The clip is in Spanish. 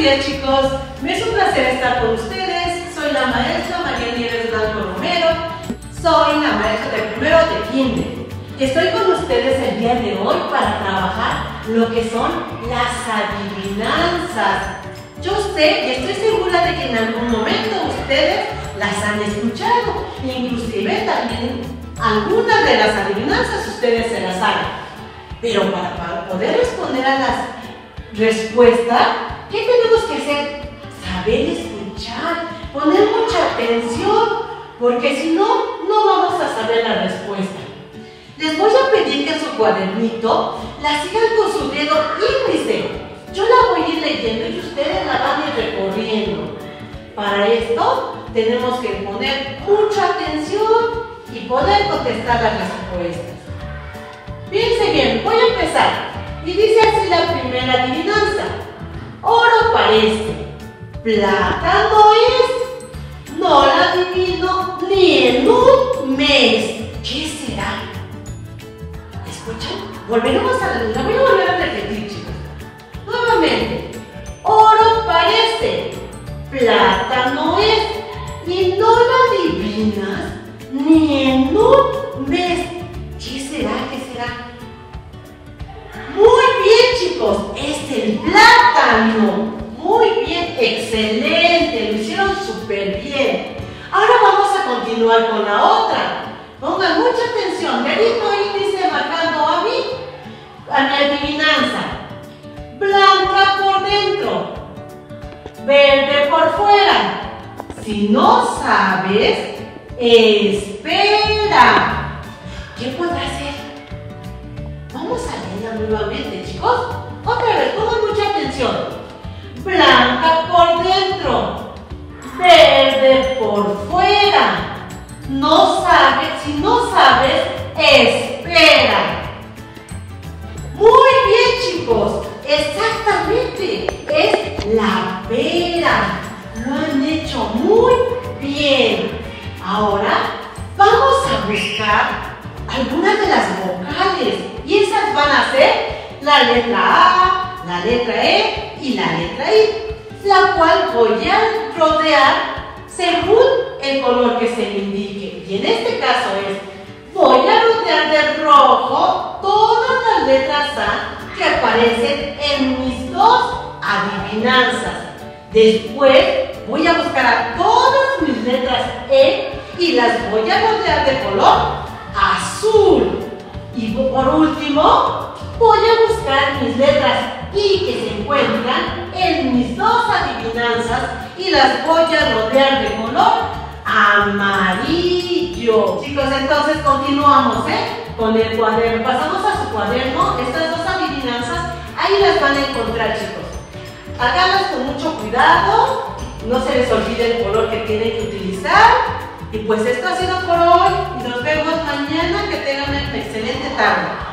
días, chicos. Me es un placer estar con ustedes. Soy la maestra María Nieves Blanco Romero. Soy la maestra de primero de kinder. Estoy con ustedes el día de hoy para trabajar lo que son las adivinanzas. Yo sé y estoy segura de que en algún momento ustedes las han escuchado. Inclusive también algunas de las adivinanzas ustedes se las saben. Pero para poder responder a las respuestas, ¿qué tenemos que hacer? Saber escuchar, poner mucha atención, porque si no, no vamos a saber la respuesta. Les voy a pedir que en su cuadernito la sigan con su dedo índice. Yo la voy a ir leyendo y ustedes la van a ir recorriendo. Para esto tenemos que poner mucha atención y poder contestar las respuestas. Fíjense bien, voy a empezar. Y dice así la primera adivinanza. Oro parece, plata no es, no la adivino ni en un mes. ¿Qué será? ¿Escuchan? Volveremos a la voy a volver a repetir, chicos. Nuevamente. Oro parece, plata no es, y no la adivinas ni en un mes. ¿Qué será? ¿Qué será? Muy bien, chicos, es el plátano. Muy bien, excelente, lo hicieron súper bien. Ahora vamos a continuar con la otra. Pongan mucha atención, dedito índice marcando a mi adivinanza. Blanca por dentro, verde por fuera. Si no sabes, espera. ¿Qué podrá ser? Vamos a leerla nuevamente, chicos. Otra vez, pongan mucha atención. Blanca por dentro, verde por fuera. No sabes, si no sabes, espera. Muy bien, chicos. Exactamente, es la pera. Lo han hecho muy bien. Ahora vamos a buscar algunas de las vocales. Y esas van a ser la letra A, la letra E y la letra I, la cual voy a rodear según el color que se me indique. Y en este caso voy a rodear de rojo todas las letras A que aparecen en mis dos adivinanzas. Después voy a buscar a todas mis letras E y las voy a rodear de color azul. Y por último, voy a buscar mis letras I que se encuentran en mis dos adivinanzas y las voy a rodear de color amarillo. Chicos, entonces continuamos con el cuaderno. Pasamos a su cuaderno. Estas dos adivinanzas, ahí las van a encontrar, chicos. Háganlas con mucho cuidado. No se les olvide el color que tienen que utilizar. Y pues esto ha sido por hoy y nos vemos mañana. Que tengan una excelente tarde.